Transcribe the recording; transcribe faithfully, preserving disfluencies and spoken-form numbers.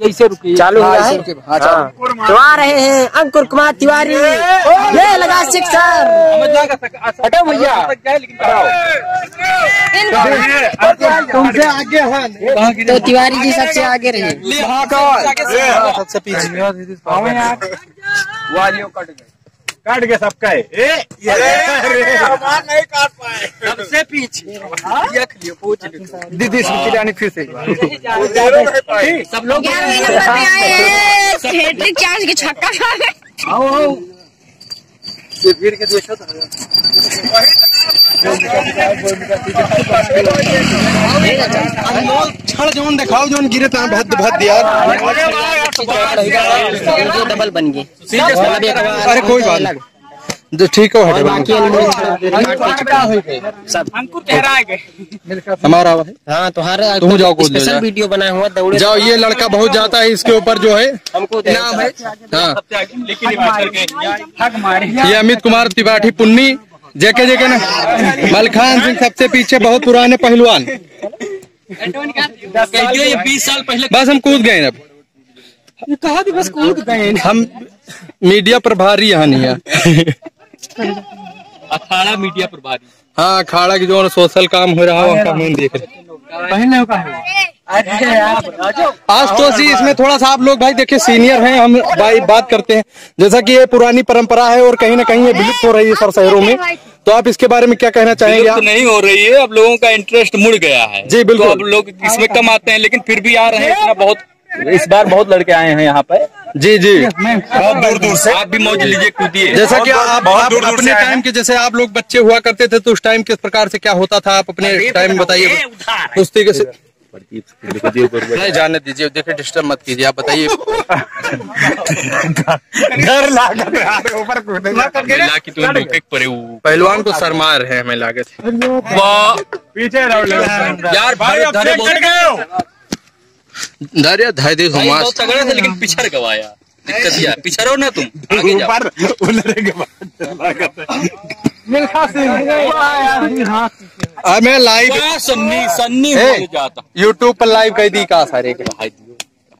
ऐसे रुकी चालू हुआ है। तो आ रहे हैं अंकुर कुमार तिवारी, ये लगा सिक्सर। हटो भैया, तुमसे आगे है तो तिवारी जी सबसे आगे रहे, सबसे पीछे काट गया सबका है। हमारा नहीं काट पाए, सबसे पीछे दीदी चिड़ानी फिर से सब लोग ग्यारहवें नंबर पे आए हैं, हैट्रिक चार्ज के छक्का खा रहे। आओ आओ भीड़ के देखो छड़ जोन दिखाओ, जोन गिरे तो भद भद यार, डबल बन गए। अरे कोई बात नहीं, जो ठीक हो अंकुर चेहरा आ गए हमारा। हाँ तो हर तुम जाओ कूद ले स्पेशल वीडियो बनाया हुआ दौड़े जाओ। ये लड़का बहुत जाता है, इसके ऊपर जो है हमको नाम है, हाँ हक मारे। ये अमित कुमार त्रिपाठी पुन्नी, जेके जेके ना मलखान सिंह सबसे पीछे, बहुत पुराने पहलवान। ये बीस साल पहले बस हम कूद गए अब, कहा थी बस कूद गए। हम मीडिया प्रभारी यहाँ नहीं है। अखाड़ा मीडिया प्रभारी, हाँ अखाड़ा की जो सोशल काम हो रहा है हम देख रहे। पहले का है। आज तो सी इसमें थोड़ा सा आप लोग भाई देखिए सीनियर हैं, हम भाई बात करते हैं, जैसा कि ये पुरानी परंपरा है और कहीं ना कहीं ये विलुप्त हो रही है सर शहरों में, तो आप इसके बारे में क्या कहना चाहेंगे? आप नहीं हो रही है, अब लोगों का इंटरेस्ट मुड़ गया है। जी बिल्कुल, तो अब लोग इसमें कम आते हैं, लेकिन फिर भी आ रहे हैं इतना। बहुत इस बार बहुत लड़के आए हैं यहाँ पे, जी जी बहुत दूर दूर से। आप भी मौज लीजिए, कूदिए। जैसा कि आप, आप अपने टाइम के, जैसे आप लोग बच्चे हुआ करते थे तो उस टाइम किस प्रकार से क्या होता था, आप अपने टाइम में बताइए उस तरीके से। नहीं जाने दीजिए, देखिए डिस्टर्ब मत कीजिए, आप बताइए। घर पहलवान को सरमार है हमें लागत पीछे यार, धैर्य धैर्य तगड़े थे, लेकिन पिछड़ गवाया। दिक्कत यह पिछड़ो ना तुम, आगे जाओ। मैं लाइव सन्नी सन्नी यूट्यूब पर लाइव कर दी का सारे के